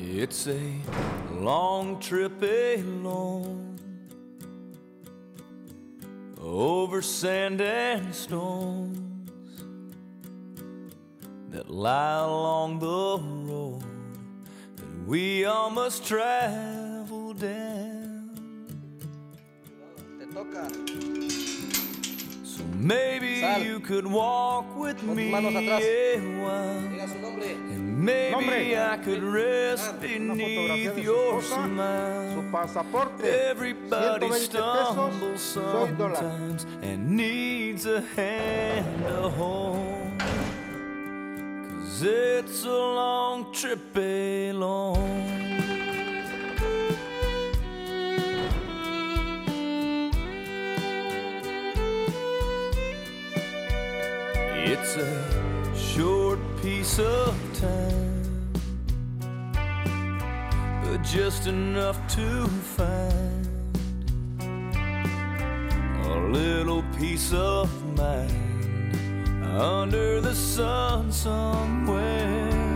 It's a long trip alone, over sand and stones that lie along the road that we all must travel down. Te toca. So maybe you could walk with me a while, and maybe I could rest beneath your smile. Everybody stumbles sometimes and needs a hand to hold, 'cause it's a long trip alone. It's a short piece of time, but just enough to find a little peace of mind under the sun somewhere.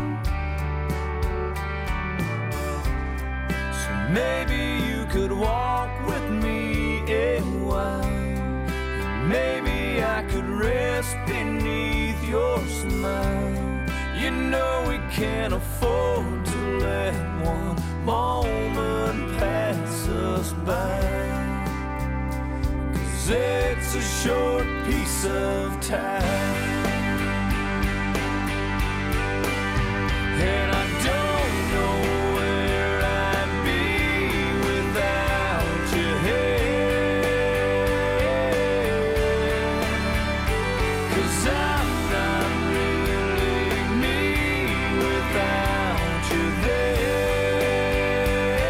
So maybe you could walk with me a while, maybe I could rest beneath your smile. You know we can't afford to let one moment pass us by, 'cause it's a short piece of time. And I don't know where I'd be without you here, 'cause I'm not really me without you there.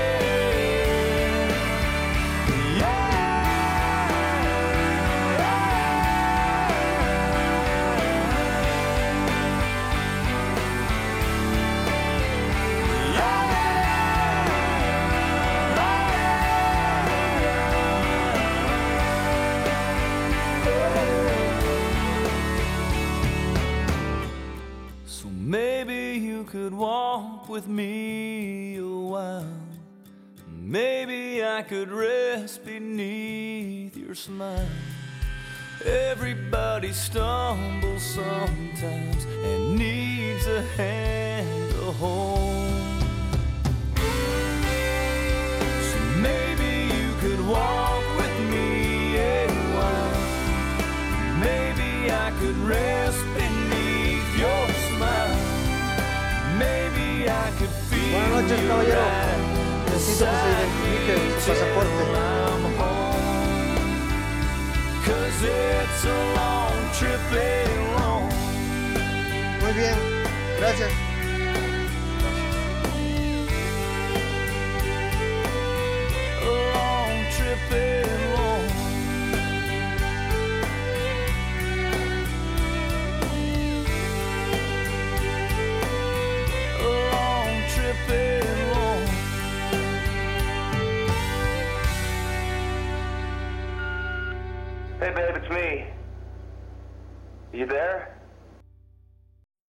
So maybe you could walk with me a while, maybe I could rest beneath your smile. Everybody stumbles sometimes and needs a hand to hold. So maybe you could walk with me a while, maybe I could rest beneath your smile. Maybe I could feel. Buenas noches, caballero. Necesito que se identifique su pasaporte. 'Cause it's a long trip alone. Muy bien, gracias.